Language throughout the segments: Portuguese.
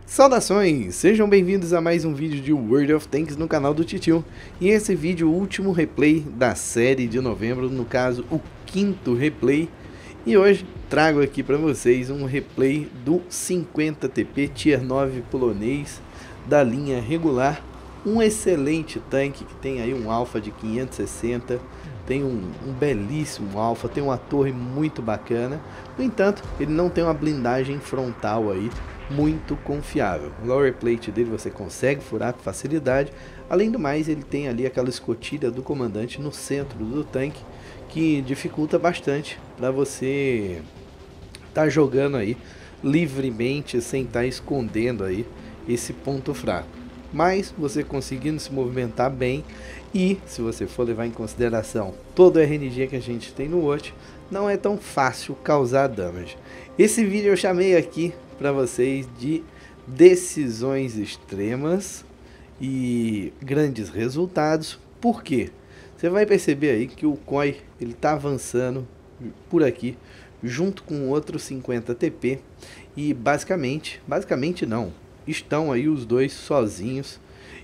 Saudações! Sejam bem-vindos a mais um vídeo de World of Tanks no canal do Titio. E esse vídeo, o último replay da série de novembro, no caso, o quinto replay. E hoje trago aqui para vocês um replay do 50TP Tier 9 polonês da linha regular. Um excelente tanque que tem aí um alfa de 560, tem um belíssimo alfa, tem uma torre muito bacana. No entanto, ele não tem uma blindagem frontal aí muito confiável. O lower plate dele você consegue furar com facilidade. Além do mais, ele tem ali aquela escotilha do comandante no centro do tanque, que dificulta bastante para você estar jogando aí livremente, sem estar escondendo aí esse ponto fraco. Mas você conseguindo se movimentar bem, e se você for levar em consideração todo o RNG que a gente tem no Watch, não é tão fácil causar damage. Esse vídeo eu chamei aqui para vocês de decisões extremas e grandes resultados. Por quê? Você vai perceber aí que o Koi ele tá avançando por aqui junto com outro 50TP e basicamente não, estão aí os dois sozinhos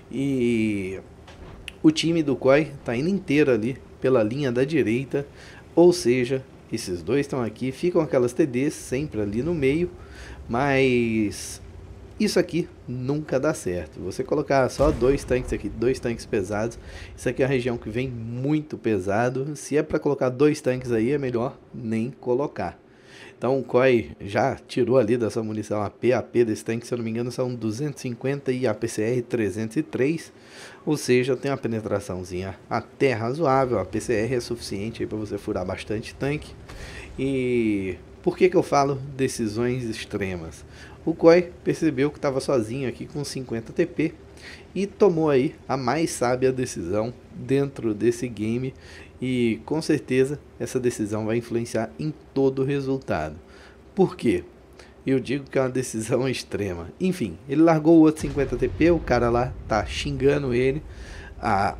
e o time do Koi tá indo inteiro ali pela linha da direita, ou seja, esses dois estão aqui, ficam aquelas TDs sempre ali no meio, mas isso aqui nunca dá certo. Você colocar só dois tanques aqui, dois tanques pesados, isso aqui é uma região que vem muito pesado. Se é para colocar dois tanques aí, é melhor nem colocar. Então o Koi já tirou ali dessa munição AP desse tanque, se eu não me engano são 250 e APCR 303, ou seja, tem uma penetraçãozinha até razoável. A APCR é suficiente para você furar bastante tanque. E por que eu falo decisões extremas? O Koi percebeu que estava sozinho aqui com 50 TP e tomou aí a mais sábia decisão dentro desse game, e com certeza essa decisão vai influenciar em todo o resultado. Por quê? Eu digo que é uma decisão extrema. Enfim, ele largou o outro 50 TP, o cara lá tá xingando ele a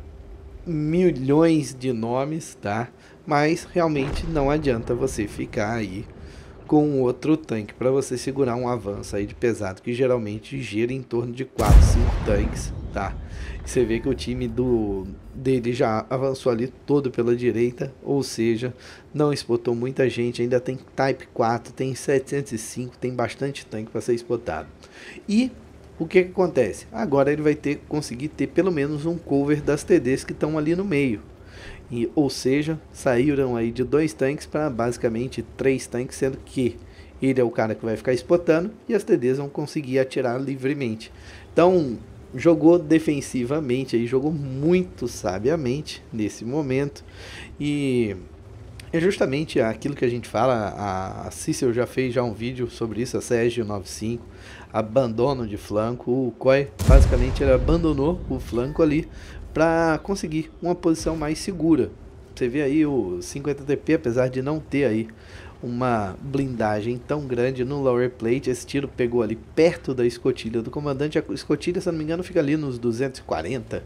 milhões de nomes, tá? Mas realmente não adianta você ficar aí com outro tanque para você segurar um avanço aí de pesado, que geralmente gira em torno de 4, 5 tanques, tá? E você vê que o time dele já avançou ali todo pela direita, ou seja, não spotou muita gente, ainda tem Type 4, tem 705, tem bastante tanque para ser spotado. E o que acontece? Agora ele vai conseguir ter pelo menos um cover das TDs que estão ali no meio. E, ou seja, saíram aí de dois tanques para basicamente três tanques, sendo que ele é o cara que vai ficar spotando e as TDs vão conseguir atirar livremente. Então jogou defensivamente, aí jogou muito sabiamente nesse momento, e é justamente aquilo que a gente fala. A Cícero já fez um vídeo sobre isso, a Sérgio 95, abandono de flanco. O Koi basicamente ele abandonou o flanco ali para conseguir uma posição mais segura. Você vê aí o 50TP, apesar de não ter aí uma blindagem tão grande no lower plate, esse tiro pegou ali perto da escotilha do comandante. A escotilha, se não me engano, fica ali nos 240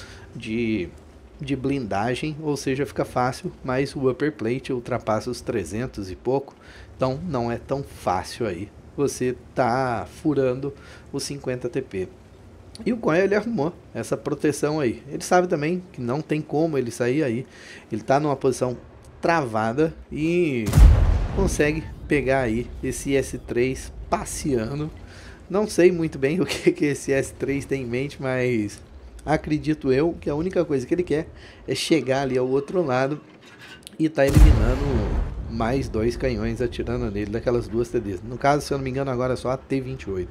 de blindagem, ou seja, fica fácil, mas o upper plate ultrapassa os 300 e pouco, então não é tão fácil aí você tá furando o 50TP. E o Koi ele arrumou essa proteção aí. Ele sabe também que não tem como ele sair aí. Ele tá numa posição travada e consegue pegar aí esse S3 passeando. Não sei muito bem o que esse S3 tem em mente, mas acredito eu que a única coisa que ele quer é chegar ali ao outro lado e tá eliminando mais dois canhões atirando nele daquelas duas TDs. No caso, se eu não me engano, agora é só a T28.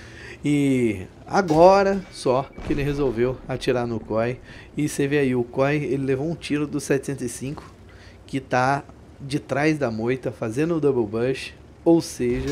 E agora só que ele resolveu atirar no Koi. E você vê aí, o Koi ele levou um tiro do 705 que tá de trás da moita fazendo o double bush, ou seja,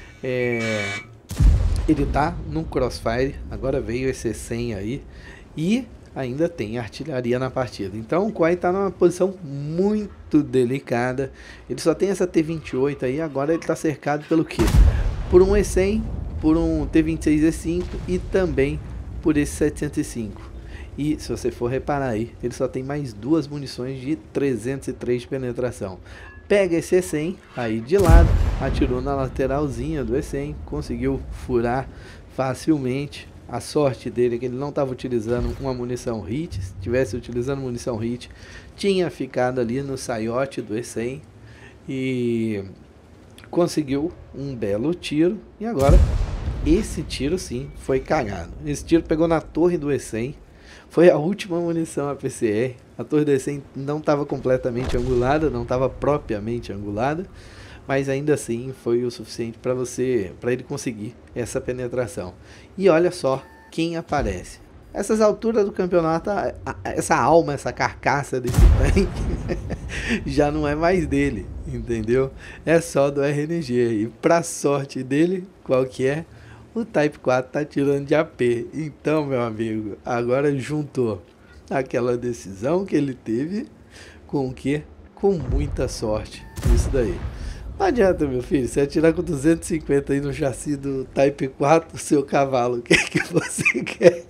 ele tá no crossfire. Agora veio esse 100 aí e ainda tem artilharia na partida. Então o Koi tá numa posição muito delicada. Ele só tem essa T28 aí. Agora ele tá cercado pelo quê? Por um E100, por um T26E5 e também por esse 705. E se você for reparar aí, ele só tem mais duas munições de 303 de penetração. Pega esse E100 aí de lado, atirou na lateralzinha do E100, conseguiu furar facilmente. A sorte dele é que ele não estava utilizando uma munição hit. Se tivesse utilizando munição hit, tinha ficado ali no saiote do E100 e conseguiu um belo tiro. E agora, esse tiro sim foi cagado. Esse tiro pegou na torre do E100. Foi a última munição APCR. A torre do E100 não estava completamente angulada, não estava propriamente angulada, mas ainda assim foi o suficiente para ele conseguir essa penetração. E olha só quem aparece. Essas alturas do campeonato, essa alma, essa carcaça desse tanque já não é mais dele, entendeu? É só do RNG. E pra sorte dele, qual que é? O Type 4 tá tirando de AP. Então, meu amigo, agora juntou aquela decisão que ele teve com o quê? Com muita sorte. Isso daí. Não adianta, meu filho, você atirar com 250 aí no chassi do Type 4, o seu cavalo, o que é que você quer?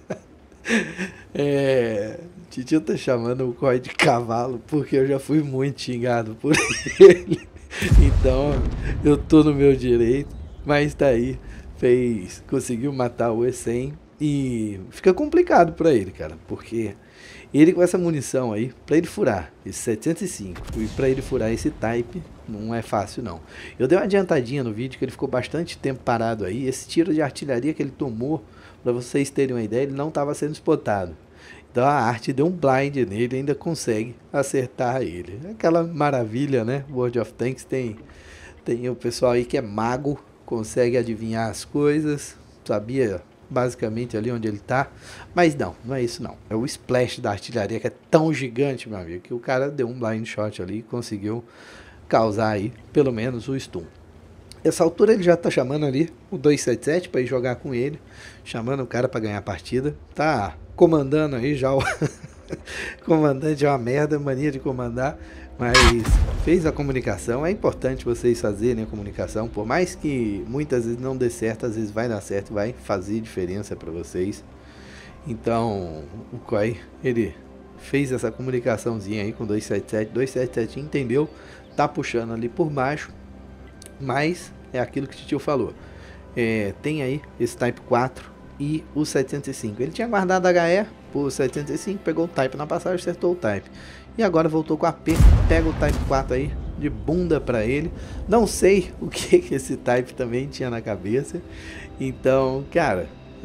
Titio tá chamando o COI de cavalo porque eu já fui muito xingado por ele. Então, eu tô no meu direito, mas tá aí, conseguiu matar o E100 e fica complicado pra ele, cara, porque ele com essa munição aí, pra ele furar esse 705 e pra ele furar esse Type, não é fácil não. Eu dei uma adiantadinha no vídeo que ele ficou bastante tempo parado aí. Esse tiro de artilharia que ele tomou, pra vocês terem uma ideia, ele não estava sendo spotado. Então a arte deu um blind nele e ainda consegue acertar ele. Aquela maravilha, né? World of Tanks tem o pessoal aí que é mago, consegue adivinhar as coisas, sabia basicamente ali onde ele tá, mas não é isso não. É o splash da artilharia que é tão gigante, meu amigo, que o cara deu um blind shot ali e conseguiu causar aí pelo menos o stun. Essa altura ele já tá chamando ali o 277 para ir jogar com ele, chamando o cara para ganhar a partida. Tá comandando aí já o comandante é uma merda, mania de comandar, mas fez a comunicação. É importante vocês fazerem a comunicação, por mais que muitas vezes não dê certo, às vezes vai dar certo, vai fazer diferença para vocês. Então o Koi, ele fez essa comunicaçãozinha aí com 277 entendeu, tá puxando ali por baixo, mas é aquilo que o tio falou, tem aí esse Type 4 e o 705, ele tinha guardado HE por 705, pegou o Type na passagem, acertou o Type, e agora voltou com AP, pega o Type 4 aí, de bunda pra ele, não sei o que esse Type também tinha na cabeça. Então, cara,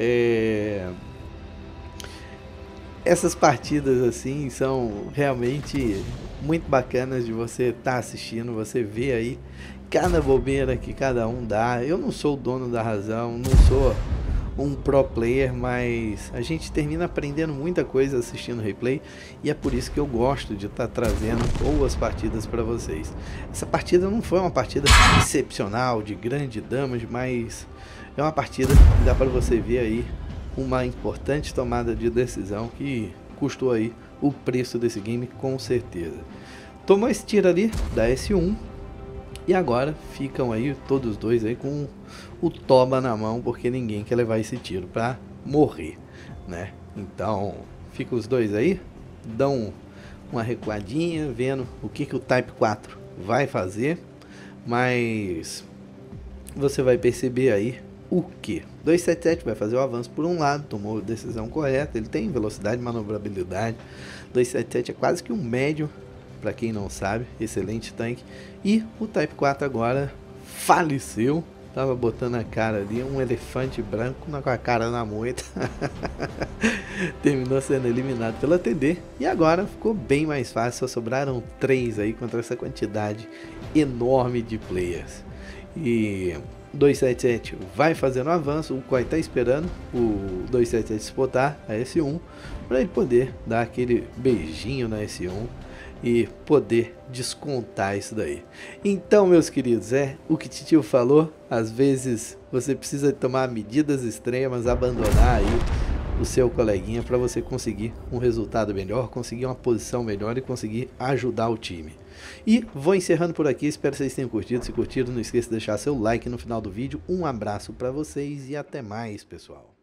essas partidas assim são realmente muito bacanas de você estar assistindo, você vê aí cada bobeira que cada um dá. Eu não sou o dono da razão, não sou um pro player, mas a gente termina aprendendo muita coisa assistindo replay, e é por isso que eu gosto de estar trazendo boas partidas para vocês. Essa partida não foi uma partida excepcional, de grande damage, mas é uma partida que dá para você ver aí uma importante tomada de decisão que custou aí o preço desse game, com certeza. Tomou esse tiro ali da S1 e agora ficam aí todos dois aí com o toba na mão, porque ninguém quer levar esse tiro para morrer, né? Então ficam os dois aí, dão uma recuadinha, vendo o que o Type 4 vai fazer, mas você vai perceber aí o que 277 vai fazer o avanço por um lado, tomou a decisão correta, ele tem velocidade, manobrabilidade. 277 é quase que um médio, para quem não sabe, excelente tanque. E o Type 4 agora faleceu, tava botando a cara ali, um elefante branco com a cara na moita. Terminou sendo eliminado pela TD e agora ficou bem mais fácil, só sobraram 3 aí contra essa quantidade enorme de players. E 277 vai fazendo um avanço, o Koi tá esperando o 277 spotar a S1 para ele poder dar aquele beijinho na S1 e poder descontar isso daí. Então, meus queridos, o que Titio falou, às vezes você precisa tomar medidas extremas, abandonar aí o seu coleguinha para você conseguir um resultado melhor, conseguir uma posição melhor e conseguir ajudar o time. E vou encerrando por aqui, espero que vocês tenham curtido. Se curtiram, não esqueça de deixar seu like no final do vídeo. Um abraço para vocês e até mais, pessoal.